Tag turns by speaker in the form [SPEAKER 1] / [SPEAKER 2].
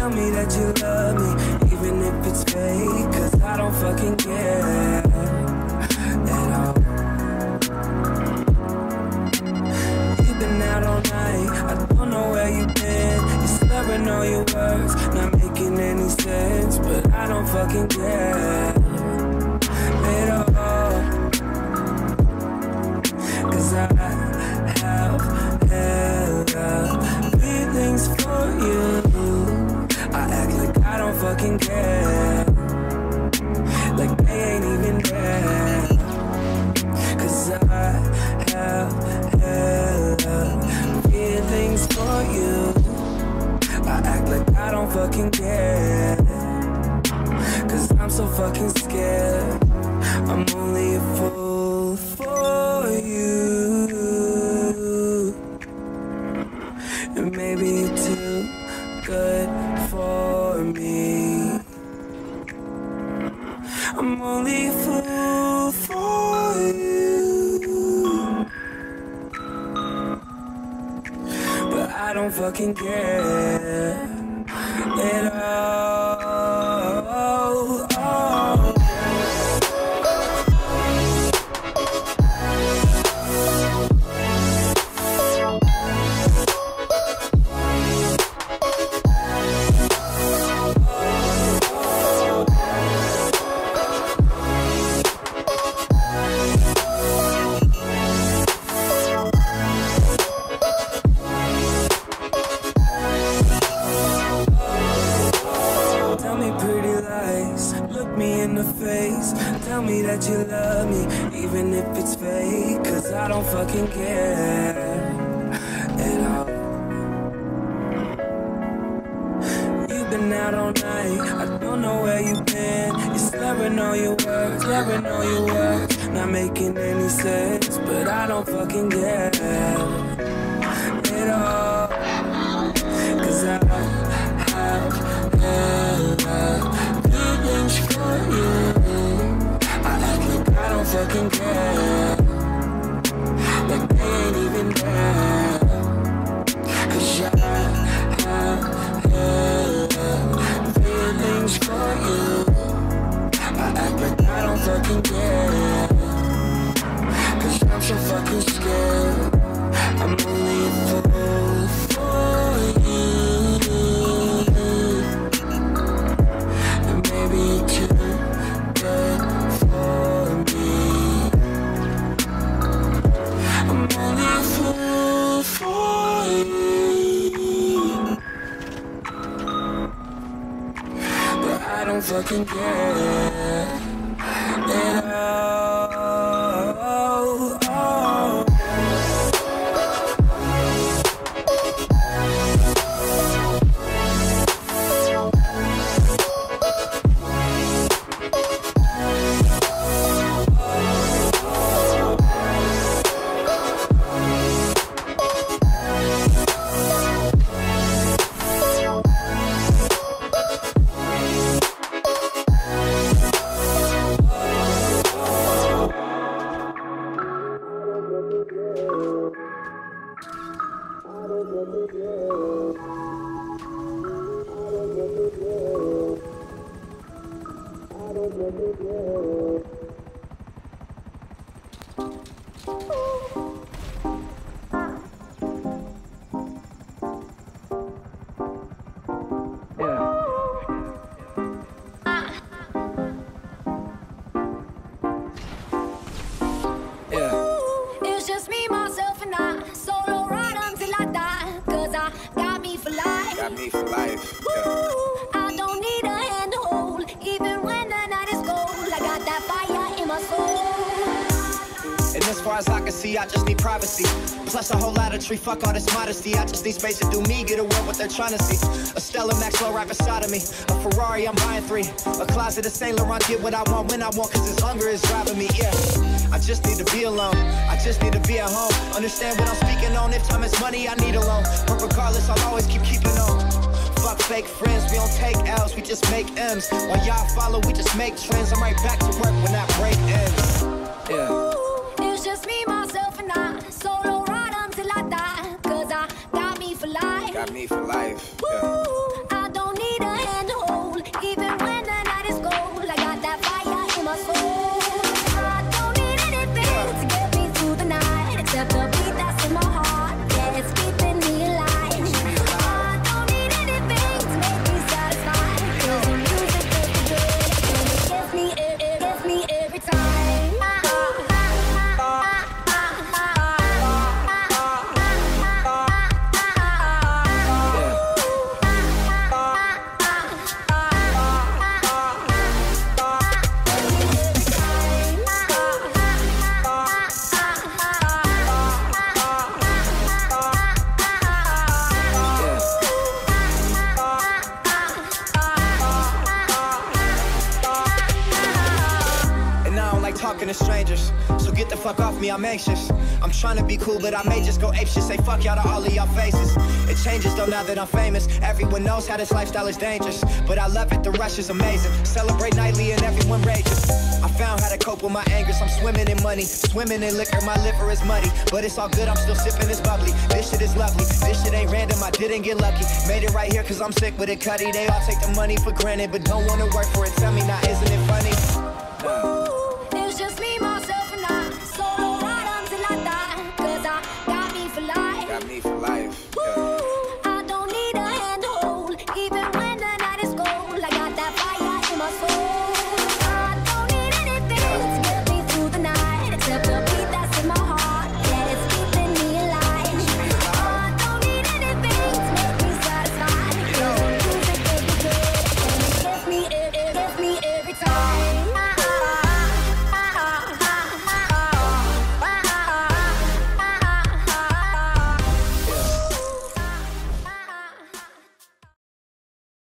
[SPEAKER 1] Tell me that you love me, even if it's fake, cause I don't fucking care at all. You've been out all night, I don't know where you've been. You're slurring all your words, not making any sense, but I don't fucking care at all. Cause I have hella feelings for you. I act like I don't fucking care, like they ain't even there. Cause I have hella feelings for you. I act like I don't fucking care, cause I'm so fucking scared. I'm only a fool for you, and maybe you're too good for me. I'm only a fool for you, but I don't fucking care at all. Tell me that you love me, even if it's fake, cause I don't fucking care at all. You've been out all night, I don't know where you've been. You're slurring all your words, not making any sense, but I don't fucking care at all. Cause I have hella feelings for you. I don't fucking care, like they ain't even there. Cause I have feelings for you. I act like I don't fucking care, cause I'm so fucking scared. I'm only a fool for you, and maybe you're too good for me. I'm only a fool for you, but I don't fucking care at all.
[SPEAKER 2] I just need privacy, plus a whole lot of tree. Fuck all this modesty, I just need space to do me, get away what they're trying to see. A Stella Maxwell right beside of me, a Ferrari, I'm buying 3. A closet of Saint Laurent, get what I want when I want, cause this hunger is driving me, yeah. I just need to be alone, I just need to be at home. Understand what I'm speaking on, if time is money, I need a loan. But regardless, I'll always keep keeping on. Fuck fake friends, we don't take L's, we just make M's. While y'all follow, we just make trends. I'm right back to work when that break ends, yeah.
[SPEAKER 3] It's just me, myself, and I. Solo ride until I die. Cause I got me for life.
[SPEAKER 2] Got me for life, yeah.
[SPEAKER 3] I don't need a
[SPEAKER 2] talking to strangers. So get the fuck off me, I'm anxious. I'm trying to be cool, but I may just go apeshit. Say fuck y'all to all of y'all faces. It changes though now that I'm famous. Everyone knows how this lifestyle is dangerous, but I love it, the rush is amazing. Celebrate nightly and everyone rages. I found how to cope with my anger, so I'm swimming in money, swimming in liquor, my liver is muddy. But it's all good, I'm still sipping this bubbly. This shit is lovely, this shit ain't random, I didn't get lucky. Made it right here cause I'm sick with it, cutty. They all take the money for granted, but don't wanna work for it. Tell me now, isn't it funny?